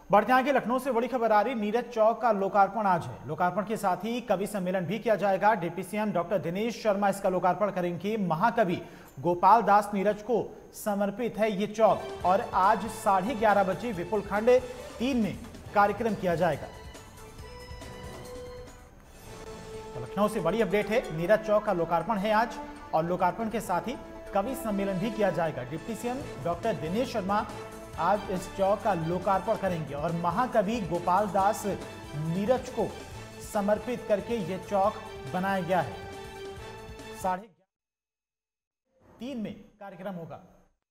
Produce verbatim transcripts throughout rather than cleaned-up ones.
बढ़ते आगे लखनऊ से बड़ी खबर आ रही। नीरज चौक का लोकार्पण आज है। लोकार्पण के साथ ही कवि सम्मेलन भी किया जाएगा। Deputy CM doctor Dinesh Sharma इसका लोकार्पण करेंगे। महाकवि गोपाल दास नीरज को समर्पित है ये चौक और आज साढ़े ग्यारह बजे विपुल खंड तीन में कार्यक्रम किया जाएगा। तो लखनऊ से बड़ी अपडेट है। नीरज चौक का लोकार्पण है आज और लोकार्पण के साथ ही कवि सम्मेलन भी किया जाएगा। Deputy CM doctor Dinesh Sharma आज इस चौक का लोकार्पण करेंगे और महाकवि गोपाल दास नीरज को समर्पित करके यह चौक बनाया गया है। साढ़े तीन में कार्यक्रम होगा।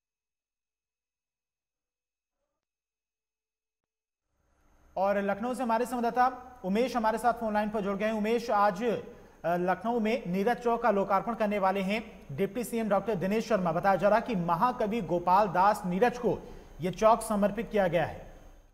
और लखनऊ से हमारे संवाददाता उमेश हमारे साथ फोन लाइन पर जुड़ गए हैं। उमेश, आज लखनऊ में नीरज चौक का लोकार्पण करने वाले हैं deputy CM doctor Dinesh Sharma. बताया जा रहा कि महाकवि गोपाल दास नीरज को यह चौक समर्पित किया गया है।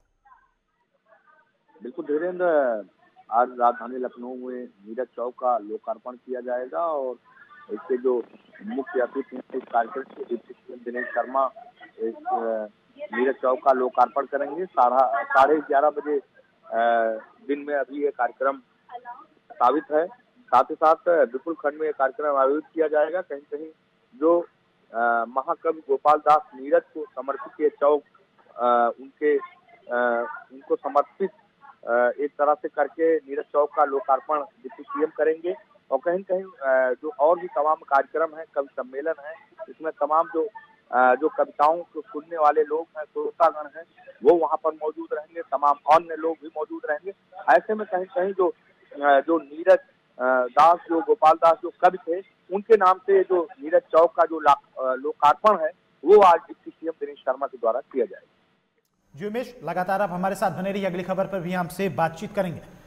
बिल्कुल धीरेन्द्र, आज राजधानी लखनऊ में नीरज चौक का लोकार्पण किया जाएगा और इसके जो मुख्य अतिथि हैं इस कार्यक्रम के डिप्टी सीएम दिनेश शर्मा इस नीरज चौक का लोकार्पण करेंगे। साढ़ा साढ़े ग्यारह बजे दिन में अभी ये कार्यक्रम साबित है। साथ ही साथ विपुल खंड में ये कार्यक्रम आयोजित किया जाएगा। कहीं कहीं जो महाकवि गोपाल दास नीरज को समर्पित ये चौक उनके आ, उनको समर्पित आ, एक तरह से करके नीरज चौक का लोकार्पण डिप्टी सीएम करेंगे। और कहीं कहीं जो और भी तमाम कार्यक्रम है, कवि सम्मेलन है, इसमें तमाम जो आ, जो कविताओं को सुनने वाले लोग हैं, श्रोतागण हैं, वो वहाँ पर मौजूद रहेंगे। तमाम अन्य लोग भी मौजूद रहेंगे। ऐसे में कहीं कहीं जो जो नीरज दास जो गोपाल दास जो कवि थे, उनके नाम से जो नीरज चौक का जो लोकार्पण है वो आज डिप्टी सीएम दिनेश शर्मा के द्वारा किया जाएगा। जी उमेश, लगातार आप हमारे साथ बने रहिए। अगली खबर पर भी हमसे बातचीत करेंगे।